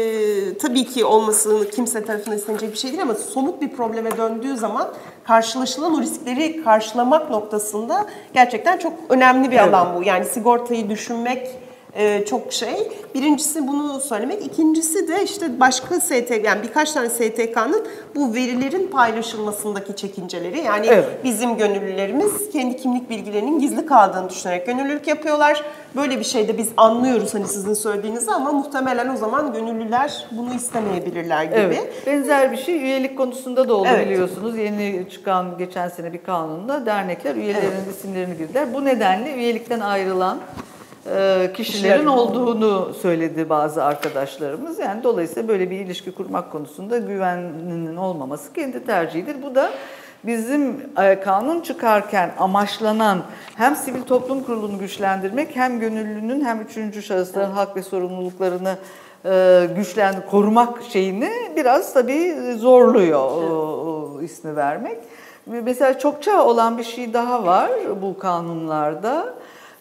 e, tabii ki olmasını kimse tarafından istenecek bir şey değil ama somut bir probleme döndüğü zaman karşılaşılan o riskleri karşılamak noktasında gerçekten çok önemli bir evet. alan bu. Yani sigortayı düşünmek e, çok şey. Birincisi bunu söylemek. İkincisi de işte başka S T K, yani birkaç tane S T K'nın bu verilerin paylaşılmasındaki çekinceleri. Yani evet. bizim gönüllülerimiz kendi kimlik bilgilerinin gizli kaldığını düşünerek gönüllülük yapıyorlar. Böyle bir şeyde biz anlıyoruz hani sizin söylediğinizi ama muhtemelen o zaman gönüllüler bunu istemeyebilirler gibi. Evet. Benzer bir şey üyelik konusunda da oldu evet. biliyorsunuz. Yeni çıkan geçen sene bir kanunda dernekler üyelerinin evet. isimlerini girdiler. Bu nedenle üyelikten ayrılan kişilerin Kişiler olduğunu söyledi bazı arkadaşlarımız. Yani dolayısıyla böyle bir ilişki kurmak konusunda güveninin olmaması kendi tercihidir. Bu da bizim kanun çıkarken amaçlanan hem sivil toplum kurulunu güçlendirmek hem gönüllünün hem üçüncü şahısların hak ve sorumluluklarını güçlendir, korumak şeyini biraz tabii zorluyor o, o ismi vermek. Mesela çokça olan bir şey daha var bu kanunlarda.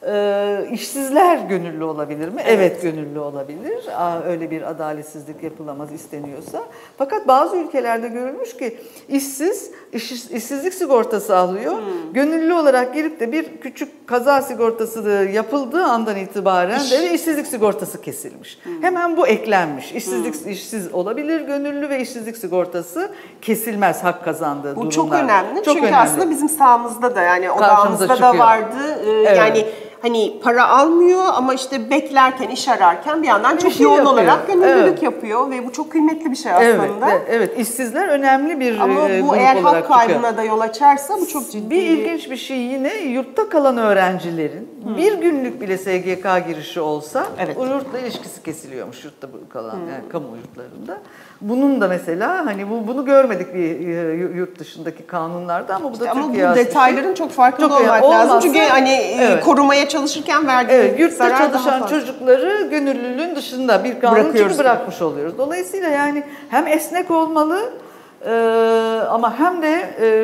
Ee, işsizler gönüllü olabilir mi? Evet. evet gönüllü olabilir. Aa, öyle bir adaletsizlik yapılamaz isteniyorsa. Fakat bazı ülkelerde görülmüş ki işsiz, iş, işsizlik sigortası alıyor. Hmm. Gönüllü olarak girip de bir küçük kaza sigortası yapıldığı andan itibaren İş. de işsizlik sigortası kesilmiş. Hmm. Hemen bu eklenmiş. İşsizlik hmm. işsiz olabilir gönüllü ve işsizlik sigortası kesilmez hak kazandığı durumlar. Bu çok önemli. Çok Çünkü önemli. aslında bizim sahamızda da yani odağımızda da vardı. Ee, evet. Yani hani para almıyor ama işte beklerken, iş ararken bir yandan çok şey yoğun yapıyor. olarak gönüllülük evet. yapıyor ve bu çok kıymetli bir şey aslında. Evet, evet. İşsizler önemli bir ama grup bu eğer hak kaybına çıkıyor. da yol açarsa bu çok ciddi. Bir ilginç bir şey yine yurtta kalan öğrencilerin hmm. bir günlük bile S G K girişi olsa evet. o yurtla ilişkisi kesiliyormuş yurtta kalan hmm. yani kamu yurtlarında. Bunun da mesela hani bu bunu görmedik bir yurt dışındaki kanunlarda ama bu da işte Türkiye ama bu detayların şey. çok farkında çok olmak olmazsa, lazım. Çünkü hani evet. korumaya çalışırken verdiği evet, yurtta çalışan çocukları gönüllülüğün dışında bir kanun çünkü bırakmış oluyoruz. Dolayısıyla yani hem esnek olmalı e, ama hem de e,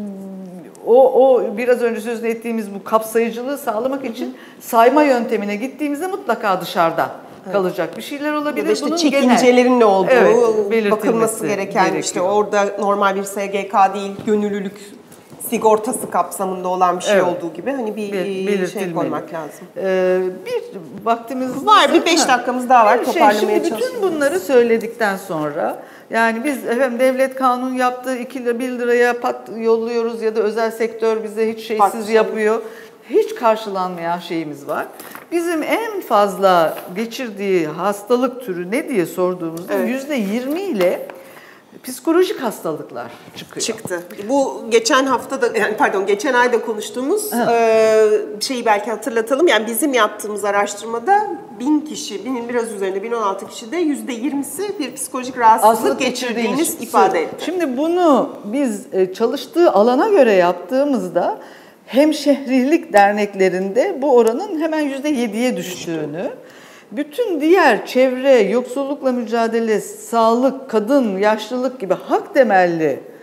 o, o biraz önce sözünü ettiğimiz bu kapsayıcılığı sağlamak için sayma yöntemine gittiğimizde mutlaka dışarıda kalacak bir şeyler olabilir. Ya da işte bunun çekincelerin genel, ne olduğu, evet, bakılması gereken gerekiyor. işte orada normal bir S G K değil, gönüllülük sigortası kapsamında olan bir şey evet. olduğu gibi hani bir Bel- şey koymak lazım. Ee, bir vaktimiz var, bir beş dakikamız daha var. Bir şey, şimdi bütün bunları söyledikten sonra yani biz efendim devlet kanun yaptı, iki lira bir liraya pat yolluyoruz ya da özel sektör bize hiç şeysiz Bak, yapıyor. Hiç karşılanmayan şeyimiz var. Bizim en fazla geçirdiği hastalık türü ne diye sorduğumuzda yüzde yirmi ile psikolojik hastalıklar çıkıyor. Çıktı. Bu geçen hafta da yani pardon geçen ayda konuştuğumuz e, şeyi belki hatırlatalım. Yani bizim yaptığımız araştırmada bin kişi, binin biraz üzerinde bin on altı kişide yüzde yirmisi bir psikolojik rahatsızlık geçirdiğiniz ifade etti. Şimdi bunu biz çalıştığı alana göre yaptığımızda hemşehrilik derneklerinde bu oranın hemen yüzde yediye düştüğünü, bütün diğer çevre, yoksullukla mücadele, sağlık, kadın, yaşlılık gibi hak temelli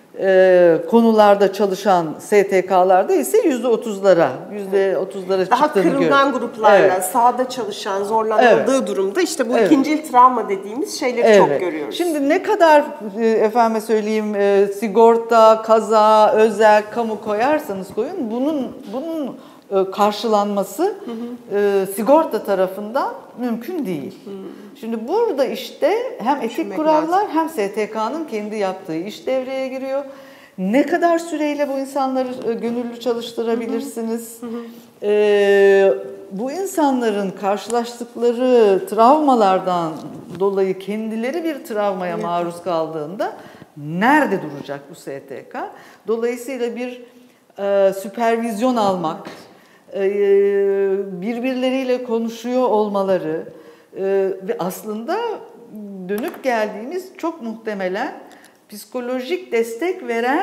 e, konularda çalışan S T K'larda ise yüzde otuzlara, yüzde otuzlara daha çıktığını görüyoruz. kırılgan gruplarla Evet. sahada çalışan, zorlanıldığı Evet. durumda işte bu Evet. ikincil travma dediğimiz şeyleri Evet. çok görüyoruz. Şimdi ne kadar e, efendime söyleyeyim e, sigorta, kaza, özel, kamu koyarsanız koyun bunun bunun e, karşılanması hı hı. E, sigorta tarafından mümkün değil. Hı. Şimdi burada işte hem etik Düşünmek kurallar lazım. Hem S T K'nın kendi yaptığı iş devreye giriyor. Ne kadar süreyle bu insanları e, gönüllü çalıştırabilirsiniz? Hı hı. E, bu insanların karşılaştıkları travmalardan dolayı kendileri bir travmaya evet. maruz kaldığında nerede duracak bu S T K? Dolayısıyla bir e, süpervizyon almak, e, birbirleriyle konuşuyor olmaları e, ve aslında dönüp geldiğimiz çok muhtemelen psikolojik destek veren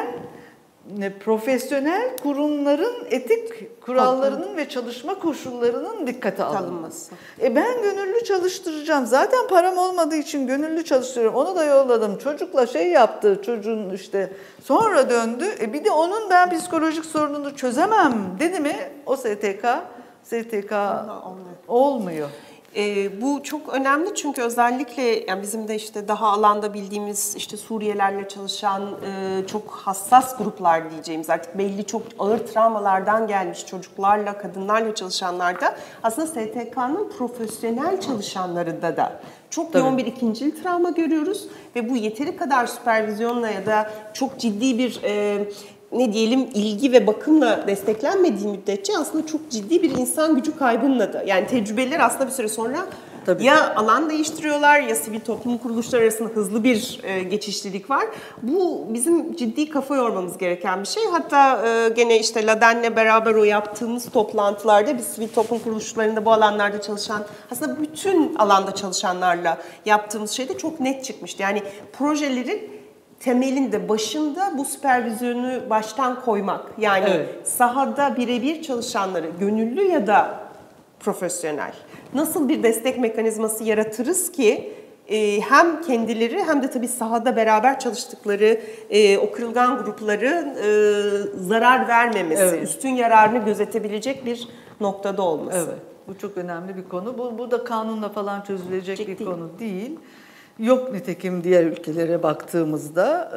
profesyonel kurumların etik kurallarının ve çalışma koşullarının dikkate alınması. E ben gönüllü çalıştıracağım. Zaten param olmadığı için gönüllü çalıştırıyorum. Onu da yolladım. Çocukla şey yaptı. Çocuğun işte sonra döndü. E bir de onun ben psikolojik sorununu çözemem dedi mi? O S T K, S T K olmuyor. E, bu çok önemli çünkü özellikle yani bizim de işte daha alanda bildiğimiz işte Suriyelilerle çalışan e, çok hassas gruplar diyeceğimiz artık belli çok ağır travmalardan gelmiş çocuklarla, kadınlarla çalışanlarda aslında S T K'nın profesyonel çalışanlarında da çok Tabii. yoğun bir ikincil travma görüyoruz ve bu yeteri kadar süpervizyonla ya da çok ciddi bir e, ne diyelim ilgi ve bakımla desteklenmediği müddetçe aslında çok ciddi bir insan gücü kaybınla da yani tecrübeler aslında bir süre sonra Tabii. ya alan değiştiriyorlar ya sivil toplum kuruluşları arasında hızlı bir e, geçişlilik var. Bu bizim ciddi kafa yormamız gereken bir şey. Hatta e, gene işte Laden'le beraber o yaptığımız toplantılarda biz sivil toplum kuruluşlarında bu alanlarda çalışan aslında bütün alanda çalışanlarla yaptığımız şey de çok net çıkmıştı. Yani projelerin temelinde, başında bu süpervizyonu baştan koymak. Yani evet. sahada birebir çalışanları, gönüllü ya da profesyonel, nasıl bir destek mekanizması yaratırız ki e, hem kendileri hem de tabii sahada beraber çalıştıkları e, o kırılgan grupları e, zarar vermemesi, evet. üstün yararını gözetebilecek bir noktada olması. Evet, bu çok önemli bir konu. Bu, bu da kanunla falan çözülecek Ciddi. bir konu değil. Yok nitekim diğer ülkelere baktığımızda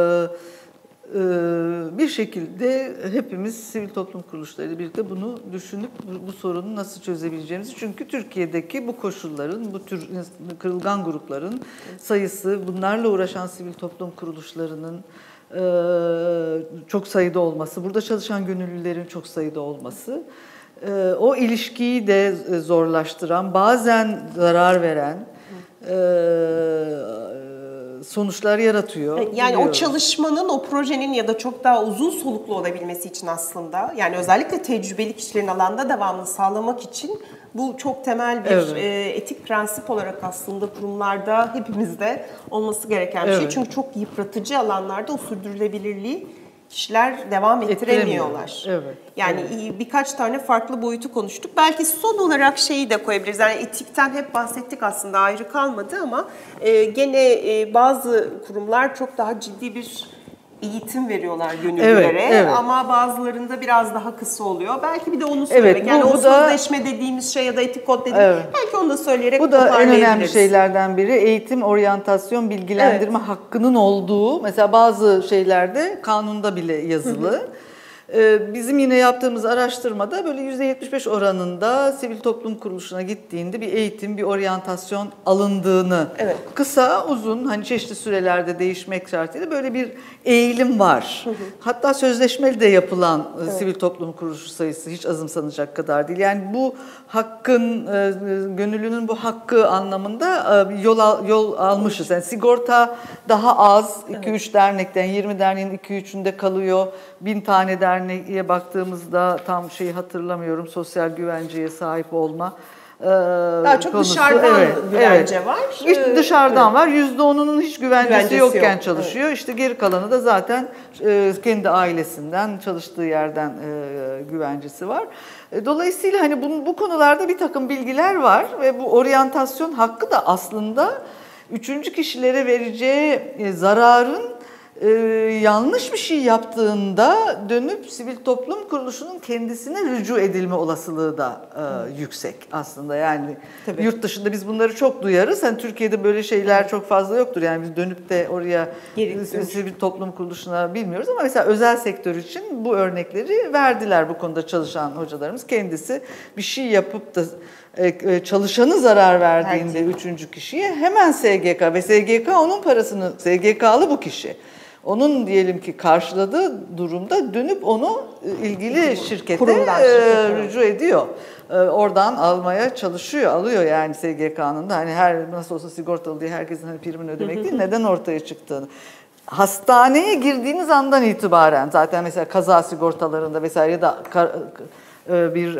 e, e, bir şekilde hepimiz sivil toplum kuruluşlarıyla birlikte bunu düşünüp bu, bu sorunu nasıl çözebileceğimizi. Çünkü Türkiye'deki bu koşulların, bu tür kırılgan grupların sayısı, bunlarla uğraşan sivil toplum kuruluşlarının e, çok sayıda olması, burada çalışan gönüllülerin çok sayıda olması, e, o ilişkiyi de zorlaştıran, bazen zarar veren, sonuçlar yaratıyor. Yani biliyorum. O çalışmanın, o projenin ya da çok daha uzun soluklu olabilmesi için aslında yani özellikle tecrübeli kişilerin alanda devamlı sağlamak için bu çok temel bir evet. e, etik prensip olarak aslında kurumlarda hepimizde olması gereken bir evet. şey. Çünkü çok yıpratıcı alanlarda o sürdürülebilirliği kişiler devam ettiremiyorlar. Evet. Yani evet. birkaç tane farklı boyutu konuştuk. Belki son olarak şeyi de koyabiliriz. Yani etikten hep bahsettik aslında ayrı kalmadı ama e, gene e, bazı kurumlar çok daha ciddi bir eğitim veriyorlar gönüllülere evet, evet. ama bazılarında biraz daha kısa oluyor. Belki bir de onu söylemek. Evet, bu, yani bu o sözleşme dediğimiz şey ya da etik kod dediğimiz evet. belki onu da söyleyerek bu da en önemli şeylerden biri. Eğitim, oryantasyon, bilgilendirme evet. hakkının olduğu. Mesela bazı şeylerde kanunda bile yazılı. Hı hı. Bizim yine yaptığımız araştırmada böyle yüzde yetmiş beş oranında sivil toplum kuruluşuna gittiğinde bir eğitim, bir oryantasyon alındığını, evet. kısa, uzun, hani çeşitli sürelerde değişmek şartıyla böyle bir eğilim var. Hı hı. Hatta sözleşmeli de yapılan evet. sivil toplum kuruluşu sayısı hiç azımsanacak kadar değil. Yani bu hakkın, gönüllünün bu hakkı anlamında yol al, yol almışız. Yani sigorta daha az, iki üç evet. dernekten, yirmi derneğin iki üçünde kalıyor, bin tane dernek derneğe baktığımızda tam şeyi hatırlamıyorum, sosyal güvenceye sahip olma e, daha çok konusu. Dışarıdan evet, güvence evet. var. Hiç dışarıdan evet. var. yüzde onunun hiç güvencesi, güvencesi yokken yok. çalışıyor. Evet. İşte geri kalanı da zaten e, kendi ailesinden, çalıştığı yerden e, güvencesi var. E, dolayısıyla hani bu, bu konularda bir takım bilgiler var ve bu oryantasyon hakkı da aslında üçüncü kişilere vereceği e, zararın e, yanlış bir şey yaptığında dönüp sivil toplum kuruluşunun kendisine rücu edilme olasılığı da e, yüksek aslında. Yani tabii. Yurt dışında biz bunları çok duyarız. Yani Türkiye'de böyle şeyler çok fazla yoktur. Yani biz dönüp de oraya Gerektir. sivil toplum kuruluşuna bilmiyoruz ama mesela özel sektör için bu örnekleri verdiler bu konuda çalışan hocalarımız. Kendisi bir şey yapıp da çalışanı zarar verdiğinde Herkes. üçüncü kişiye hemen S G K ve S G K onun parasını, S G K'lı bu kişi. Onun diyelim ki karşıladığı durumda dönüp onu ilgili şirkete e, rücu ediyor. E, oradan almaya çalışıyor, alıyor yani S G K'nın da hani her nasıl olsa sigortalı diye herkesin hani primini ödemek değil, neden ortaya çıktığını. Hastaneye girdiğiniz andan itibaren zaten mesela kaza sigortalarında vesaire ya da bir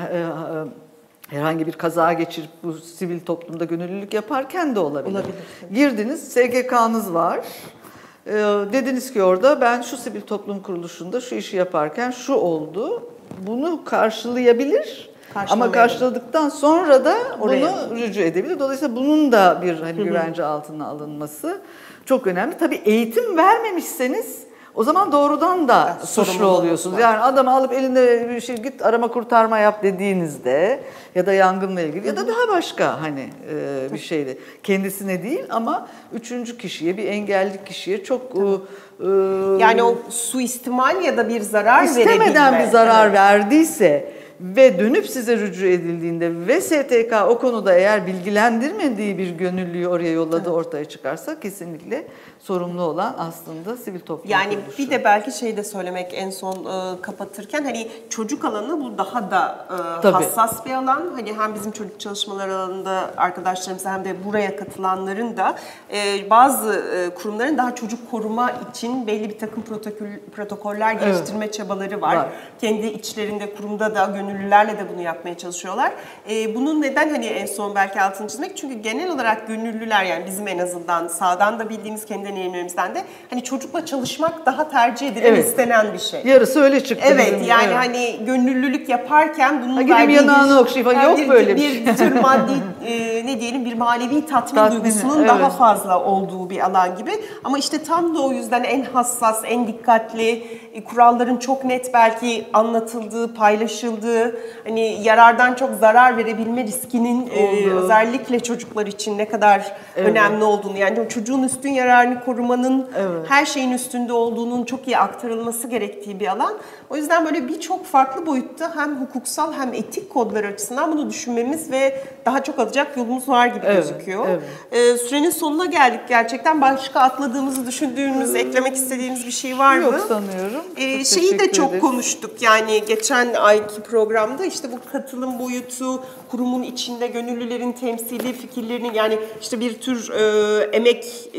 herhangi bir kaza geçirip bu sivil toplumda gönüllülük yaparken de olabilir. olabilir. Girdiniz, S G K'nız var. Ee, dediniz ki orada ben şu sivil toplum kuruluşunda şu işi yaparken şu oldu. Bunu karşılayabilir. Ama karşıladıktan sonra da Oraya. bunu rücu edebilir. Dolayısıyla bunun da bir hani güvence altına alınması çok önemli. Tabii eğitim vermemişseniz o zaman doğrudan da ya, suçlu oluyorsunuz. Yani adamı alıp elinde bir şey git arama kurtarma yap dediğinizde ya da yangınla ilgili ya da daha başka hani e, bir şeyde kendisine değil ama üçüncü kişiye, bir engelli kişiye çok e, yani o suistimal ya da bir zarar istemeden verebilme. bir zarar evet. verdiyse ve dönüp size rücu edildiğinde ve S T K o konuda eğer bilgilendirmediği bir gönüllüyü oraya yolladığı evet. ortaya çıkarsa kesinlikle sorumlu olan aslında sivil toplum Yani kuruluşu. Bir de belki şey de söylemek en son e, kapatırken hani çocuk alanı bu daha da e, hassas bir alan. Hani hem bizim çocuk çalışmaları alanında arkadaşlarımız hem de buraya katılanların da e, bazı e, kurumların daha çocuk koruma için belli bir takım protokol, protokoller geliştirme evet. çabaları var. var. Kendi içlerinde kurumda da gönüllülerle de bunu yapmaya çalışıyorlar. E, bunun neden hani en son belki altını çizmek? Çünkü genel olarak gönüllüler yani bizim en azından sağdan da bildiğimiz kendi deneyimlerimizden de hani çocukla çalışmak daha tercih edilen, evet. istenen bir şey. Yarısı öyle çıktı. Evet bizim, yani evet. hani gönüllülük yaparken bunun ha, verdiği yanağını okşayıp yok bir, böyle bir, bir, bir tür maddi e, ne diyelim bir manevi tatmin Tatmini, duygusunun evet. daha fazla olduğu bir alan gibi. Ama işte tam da o yüzden en hassas, en dikkatli, e, kuralların çok net belki anlatıldığı, paylaşıldığı, hani yarardan çok zarar verebilme riskinin e, özellikle çocuklar için ne kadar evet. önemli olduğunu, yani çocuğun üstün yararını korumanın evet. her şeyin üstünde olduğunun çok iyi aktarılması gerektiği bir alan. O yüzden böyle birçok farklı boyutta hem hukuksal hem etik kodlar açısından bunu düşünmemiz ve daha çok alacak yolumuz var gibi evet, gözüküyor. Evet. Ee, sürenin sonuna geldik gerçekten. Başka atladığımızı düşündüğümüz, ee, eklemek istediğimiz bir şey var mı? Yok sanıyorum. Ee, şeyi de çok ederiz. konuştuk yani geçen ayki programda işte bu katılım boyutu, kurumun içinde gönüllülerin temsili fikirlerinin yani işte bir tür e, emek e,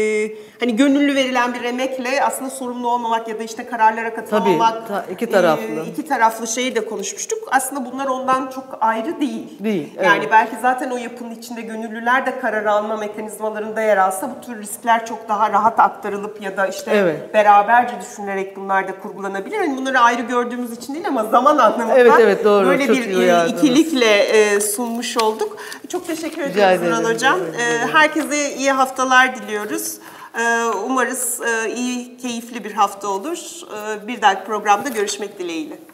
hani gönüllü verilen bir emekle aslında sorumlu olmamak ya da işte kararlara katılmamak. Tabii, iki taraflı. E, iki taraflı şeyi de konuşmuştuk. Aslında bunlar ondan çok ayrı değil. Değil. Evet. Yani belki zaten o yapının içinde gönüllüler de karar alma mekanizmalarında yer alsa bu tür riskler çok daha rahat aktarılıp ya da işte evet. beraberce düşünülerek bunlar da kurgulanabilir. Yani bunları ayrı gördüğümüz için değil ama zaman anlamında evet, evet, doğru. böyle çok bir e, ikilikle e, sunmuş olduk. Çok teşekkür ederim Vural Hocam. E, herkese iyi haftalar diliyoruz. Umarız iyi, keyifli bir hafta olur. Bir dahaki programda görüşmek dileğiyle.